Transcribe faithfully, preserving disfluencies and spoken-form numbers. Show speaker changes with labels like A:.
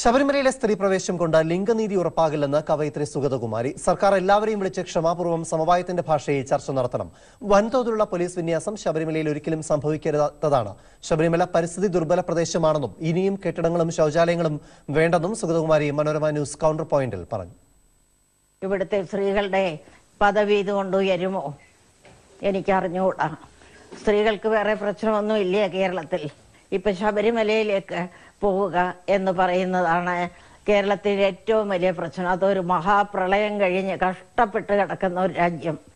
A: ശബരിമലയിലെ സ്ത്രീ പ്രവേശം കൊണ്ട് ലിംഗനീതി ഉറപ്പാകില്ലെന്ന് കവയിത്രി സുഗതകുമാരി. സർക്കാർ എല്ലാവരെയും വിളിച്ച് ക്ഷമാപൂർവ്വം സമവായത്തിന്റെ ഭാഷയിൽ ചർച്ച നടത്തണം. വൻതോതിലുള്ള പോലീസ് വിന്യാസം ശബരിമലയിൽ ഒരിക്കലും സംഭവിക്കരുതാത്തതാണ്. ശബരിമല പരിസ്ഥിതി ദുർബല പ്രദേശമാണെന്നും ഇനിയും കെട്ടിടങ്ങളും ശൌചാലയങ്ങളും വേണ്ടെന്നും സുഗതകുമാരി മനോരമ ന്യൂസ് കൗണ്ടർ പോയിന്റിൽ പറഞ്ഞു.
B: ഇവിടുത്തെ സ്ത്രീകളുടെ പദവി ഇതുകൊണ്ട് ഉയരുമോ എനിക്കറിഞ്ഞുകൂടാ. സ്ത്രീകൾക്ക് വേറെ പ്രശ്നമൊന്നും ഇല്ല കേരളത്തിൽ. ഇപ്പൊ ശബരിമലയിലേക്ക് പോവുക എന്ന് പറയുന്നതാണ് കേരളത്തിലെ ഏറ്റവും വലിയ പ്രശ്നം. അതൊരു മഹാപ്രളയം കഴിഞ്ഞ് കഷ്ടപ്പെട്ട് കിടക്കുന്ന ഒരു രാജ്യം.